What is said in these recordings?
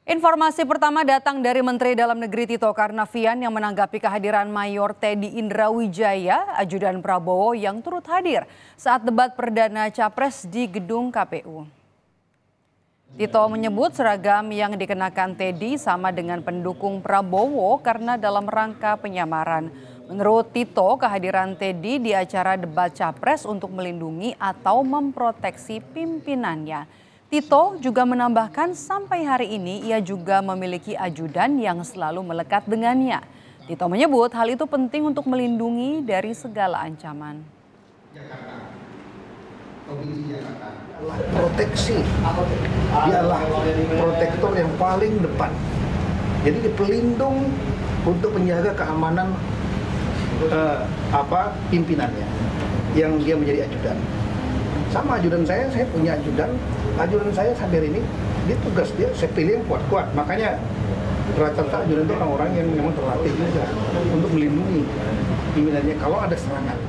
Informasi pertama datang dari Menteri Dalam Negeri Tito Karnavian yang menanggapi kehadiran Mayor Teddy Indrawijaya, ajudan Prabowo yang turut hadir saat debat perdana Capres di gedung KPU. Tito menyebut seragam yang dikenakan Teddy sama dengan pendukung Prabowo karena dalam rangka penyamaran. Menurut Tito, kehadiran Teddy di acara debat Capres untuk melindungi atau memproteksi pimpinannya. Tito juga menambahkan sampai hari ini ia juga memiliki ajudan yang selalu melekat dengannya. Tito menyebut hal itu penting untuk melindungi dari segala ancaman. Proteksi, dialah protektor yang paling depan. Jadi pelindung untuk menjaga keamanan pimpinannya yang dia menjadi ajudan. Sama ajudan saya punya ajudan saya sampai ini, dia tugas dia, saya pilih yang kuat-kuat. Makanya rata-rata ajudan itu orang-orang yang memang terlatih juga untuk melindungi pimpinannya kalau ada serangan.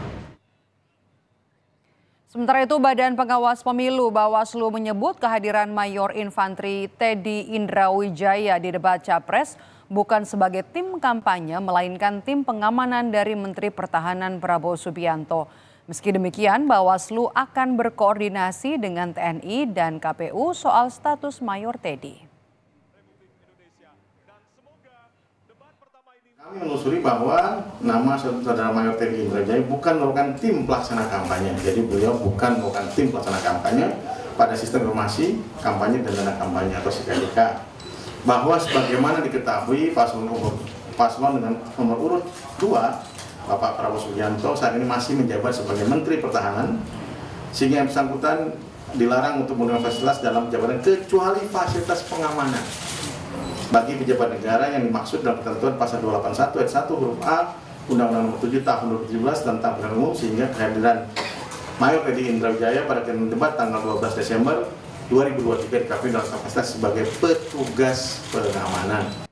Sementara itu, Badan Pengawas Pemilu Bawaslu menyebut kehadiran Mayor Infantri Teddy Indrawijaya di debat Capres bukan sebagai tim kampanye, melainkan tim pengamanan dari Menteri Pertahanan Prabowo Subianto. Meski demikian, Bawaslu akan berkoordinasi dengan TNI dan KPU soal status Mayor Teddy. Kami menelusuri bahwa nama saudara Mayor Teddy Indrawijaya bukan merupakan tim pelaksana kampanye. Jadi beliau bukan merupakan tim pelaksana kampanye pada sistem informasi kampanye dan dana kampanye atau SIKDK. Bahwa sebagaimana diketahui paslon dengan nomor urut 2, Bapak Prabowo Subianto saat ini masih menjabat sebagai Menteri Pertahanan, sehingga yang bersangkutan dilarang untuk menggunakan fasilitas dalam jabatan kecuali fasilitas pengamanan bagi pejabat negara yang dimaksud dalam ketentuan pasal 281 ayat 1 huruf A Undang-Undang Nomor 7 Tahun 2017 tentang Pemilihan Umum, sehingga kehadiran Mayor Teddy Indrawijaya pada debat tanggal 12 Desember 2023 di KPU dalam kapasitas sebagai petugas pengamanan.